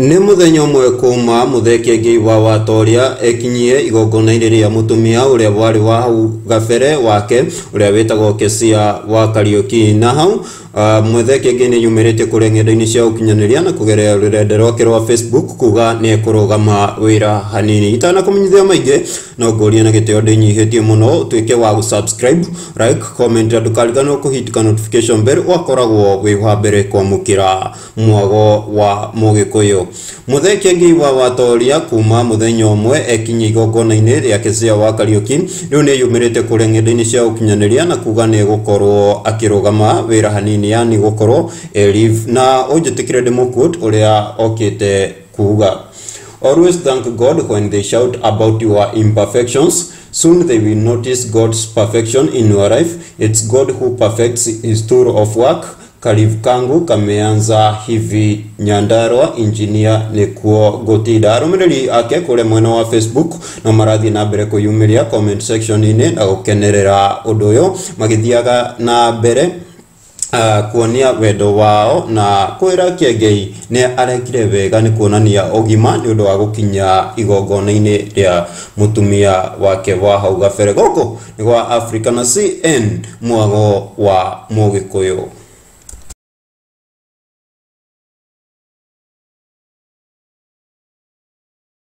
Nĩ mũthenya ũmwe kuma Muthee Kiengei wa watoria ekinyie igongona-inĩ rĩa mũtumia ũrĩa warĩ wa hau gabere wake ũrĩa wĩtagwo Kesiah wa Kariuki. Na hau Muthee Kiengei nĩ yumĩrĩte kũrĩa ng'enda-inĩ cia ũkinyanĩria na kũgerera rũrenda rwake rwa Facebook kuga nĩ ekũrũgama wĩra hanini. Itanakũmenyithia maingĩ no ngũrie na gĩtĩo ndĩnyihĩtie mũno ũtuĩke wa gũsubscribe, like, comment na ndũkariganĩrwo kũhitika notification bell wakoragwo wĩ wa mbere kwamũkĩra mwago wa Mũgĩkũyũ. Muthee Kiengei wa watoria kuma mũthenya ũmwe ekinyie igongona-inĩ rĩa Kesiah wa Kariuki rĩu nĩ yumĩrĩte kũrĩa ng'enda-inĩ cia ũkinyanĩria na kuga nĩ gũkorwo akĩrũgama wĩra hanini, yani gũkorwo leave. Na ũnjĩtĩkĩre ndĩmũquote ũrĩa okĩte kuga: "Always thank God when they shout about your imperfections. Soon they will notice God's perfection in your life. It's God who perfects his tool of work. Karibu kangu kameanza hivi Nyandarua, engineer nikuo Gutiga." Arũmĩrĩri ake kũrĩa mwena wa Facebook no marathi na mbere kũyumĩria comment section-inĩ na gũkenerera ũndũ ũyũ, magĩthiaga na mbere kuonia wendo wao na kwĩra Kiengei nĩ arekire wega nĩ kuonania ũgima nĩ ũndũ wa gũkinya igongona-inĩ rĩa mũtumia wake wa hau gabere. Gũkũ nĩ gwa Africa na CN mwago wa Mũgĩkũyũ.